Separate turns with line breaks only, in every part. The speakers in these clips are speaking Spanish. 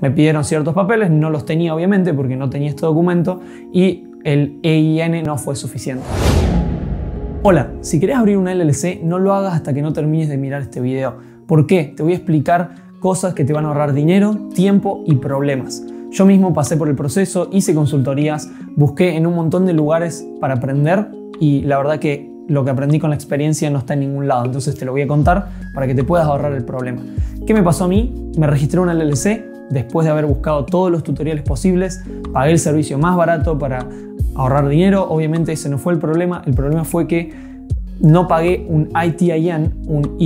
Me pidieron ciertos papeles, no los tenía obviamente porque no tenía este documento y el EIN no fue suficiente. Hola, si querés abrir una LLC, no lo hagas hasta que no termines de mirar este video. ¿Por qué? Te voy a explicar cosas que te van a ahorrar dinero, tiempo y problemas. Yo mismo pasé por el proceso, hice consultorías, busqué en un montón de lugares para aprender y la verdad que lo que aprendí con la experiencia no está en ningún lado, entonces te lo voy a contar para que te puedas ahorrar el problema. ¿Qué me pasó a mí? Me registré una LLC después de haber buscado todos los tutoriales posibles, pagué el servicio más barato para ahorrar dinero, obviamente ese no fue el problema fue que no pagué un ITIN, un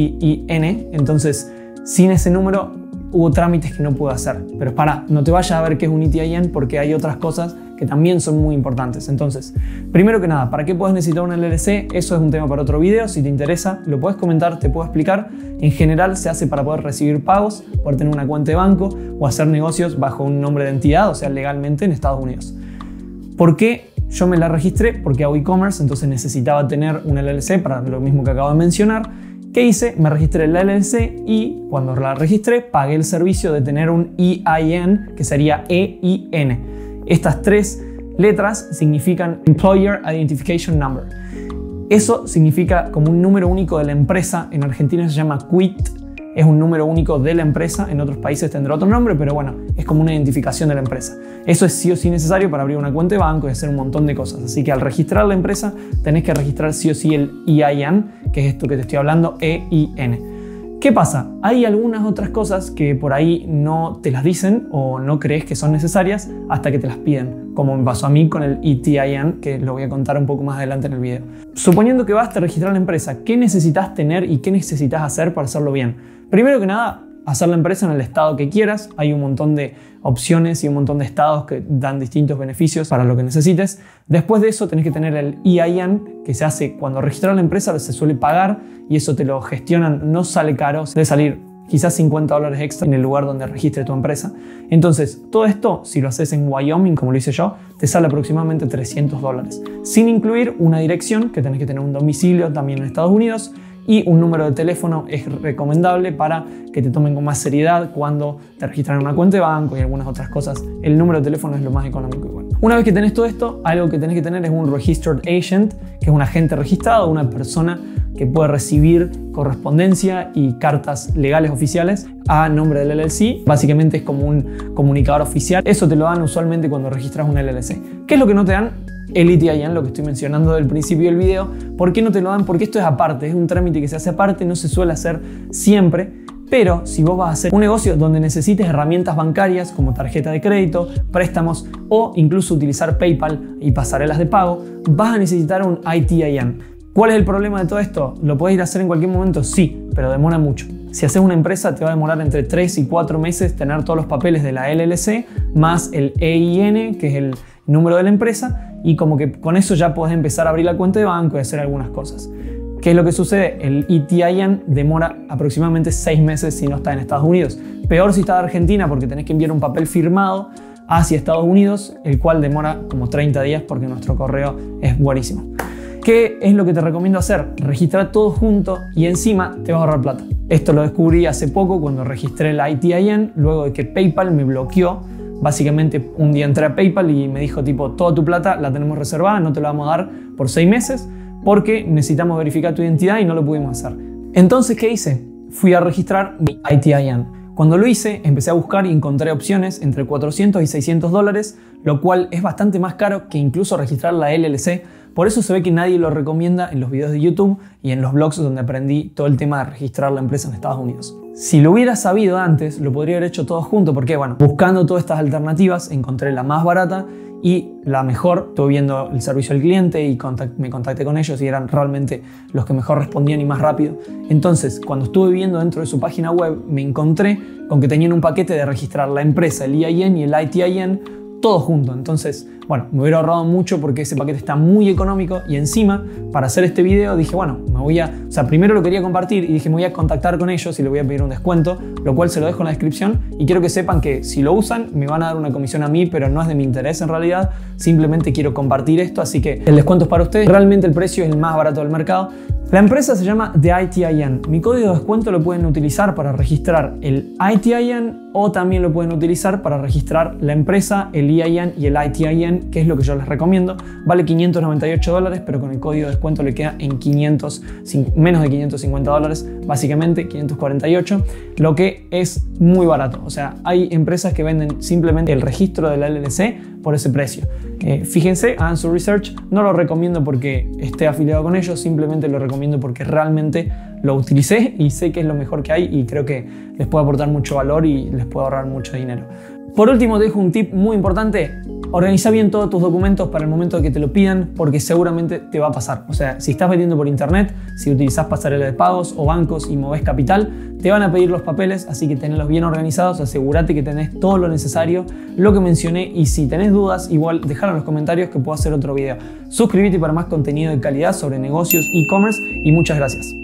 ITIN, entonces sin ese número hubo trámites que no pude hacer. Pero espera, no te vayas a ver qué es un ITIN porque hay otras cosas que también son muy importantes. Entonces, primero que nada, ¿para qué puedes necesitar una LLC? Eso es un tema para otro video. Si te interesa, lo puedes comentar, te puedo explicar. En general se hace para poder recibir pagos, poder tener una cuenta de banco o hacer negocios bajo un nombre de entidad, o sea, legalmente en Estados Unidos. ¿Por qué yo me la registré? Porque hago e-commerce, entonces necesitaba tener una LLC para lo mismo que acabo de mencionar. ¿Qué hice? Me registré en la LLC y cuando la registré pagué el servicio de tener un EIN, que sería EIN. Estas tres letras significan Employer Identification Number. Eso significa como un número único de la empresa. En Argentina se llama QUIT. Es un número único de la empresa, en otros países tendrá otro nombre, pero bueno, es como una identificación de la empresa. Eso es sí o sí necesario para abrir una cuenta de banco y hacer un montón de cosas. Así que al registrar la empresa tenés que registrar sí o sí el EIN, que es esto que te estoy hablando, EIN. ¿Qué pasa? Hay algunas otras cosas que por ahí no te las dicen o no crees que son necesarias hasta que te las piden, como me pasó a mí con el ITIN, que lo voy a contar un poco más adelante en el video. Suponiendo que vas a registrar la empresa, ¿qué necesitas tener y qué necesitas hacer para hacerlo bien? Primero que nada, hacer la empresa en el estado que quieras. Hay un montón de opciones y un montón de estados que dan distintos beneficios para lo que necesites. Después de eso tenés que tener el EIN, que se hace cuando registras la empresa, se suele pagar y eso te lo gestionan, no sale caro, debe salir quizás $50 extra en el lugar donde registre tu empresa. Entonces, todo esto, si lo haces en Wyoming, como lo hice yo, te sale aproximadamente $300, sin incluir una dirección, que tenés que tener un domicilio también en Estados Unidos, y un número de teléfono es recomendable para que te tomen con más seriedad cuando te registran en una cuenta de banco y algunas otras cosas. El número de teléfono es lo más económico igual. Una vez que tenés todo esto, algo que tenés que tener es un Registered Agent, que es un agente registrado, una persona que puede recibir correspondencia y cartas legales oficiales a nombre del LLC. Básicamente es como un comunicador oficial. Eso te lo dan usualmente cuando registras una LLC. ¿Qué es lo que no te dan? El ITIN, lo que estoy mencionando del principio del video. ¿Por qué no te lo dan? Porque esto es aparte, es un trámite que se hace aparte, no se suele hacer siempre. Pero si vos vas a hacer un negocio donde necesites herramientas bancarias como tarjeta de crédito, préstamos o incluso utilizar PayPal y pasarelas de pago, vas a necesitar un ITIN. ¿Cuál es el problema de todo esto? ¿Lo puedes ir a hacer en cualquier momento? Sí, pero demora mucho. Si haces una empresa te va a demorar entre 3 y 4 meses tener todos los papeles de la LLC más el EIN, que es el número de la empresa, y como que con eso ya podés empezar a abrir la cuenta de banco y hacer algunas cosas. ¿Qué es lo que sucede? El ITIN demora aproximadamente 6 meses si no está en Estados Unidos. Peor si está en Argentina porque tenés que enviar un papel firmado hacia Estados Unidos, el cual demora como 30 días porque nuestro correo es buenísimo. ¿Qué es lo que te recomiendo hacer? Registrar todo junto y encima te vas a ahorrar plata. Esto lo descubrí hace poco cuando registré el ITIN, luego de que PayPal me bloqueó. Básicamente un día entré a PayPal y me dijo tipo, toda tu plata la tenemos reservada, no te la vamos a dar por 6 meses porque necesitamos verificar tu identidad y no lo pudimos hacer. Entonces, ¿qué hice? Fui a registrar mi ITIN. Cuando lo hice, empecé a buscar y encontré opciones entre $400 y $600, lo cual es bastante más caro que incluso registrar la LLC. Por eso se ve que nadie lo recomienda en los videos de YouTube y en los blogs donde aprendí todo el tema de registrar la empresa en Estados Unidos. Si lo hubiera sabido antes, lo podría haber hecho todo junto porque, bueno, buscando todas estas alternativas encontré la más barata y la mejor. Estuve viendo el servicio al cliente y me contacté con ellos y eran realmente los que mejor respondían y más rápido. Entonces, cuando estuve viendo dentro de su página web, me encontré con que tenían un paquete de registrar la empresa, el EIN y el ITIN, todo junto. Entonces, bueno, me hubiera ahorrado mucho porque ese paquete está muy económico y encima, para hacer este video dije, bueno, primero lo quería compartir y dije, me voy a contactar con ellos y le voy a pedir un descuento, lo cual se lo dejo en la descripción y quiero que sepan que si lo usan me van a dar una comisión a mí, pero no es de mi interés en realidad, simplemente quiero compartir esto, así que el descuento es para ustedes. Realmente el precio es el más barato del mercado. La empresa se llama The ITIN. Mi código de descuento lo pueden utilizar para registrar el ITIN o también lo pueden utilizar para registrar la empresa, el EIN y el ITIN, que es lo que yo les recomiendo. Vale $598, pero con el código de descuento le queda en menos de $550, básicamente $548, lo que es muy barato. O sea, hay empresas que venden simplemente el registro de la LLC por ese precio. Fíjense, hagan su research. No lo recomiendo porque esté afiliado con ellos, simplemente lo recomiendo porque realmente lo utilicé y sé que es lo mejor que hay y creo que les puede aportar mucho valor y les puede ahorrar mucho dinero. Por último, te dejo un tip muy importante. Organiza bien todos tus documentos para el momento de que te lo pidan, porque seguramente te va a pasar. O sea, si estás vendiendo por internet, si utilizas pasarela de pagos o bancos y movés capital, te van a pedir los papeles, así que tenlos bien organizados, asegúrate que tenés todo lo necesario, lo que mencioné, y si tenés dudas, igual dejalo en los comentarios que puedo hacer otro video. Suscríbete para más contenido de calidad sobre negocios, e-commerce, y muchas gracias.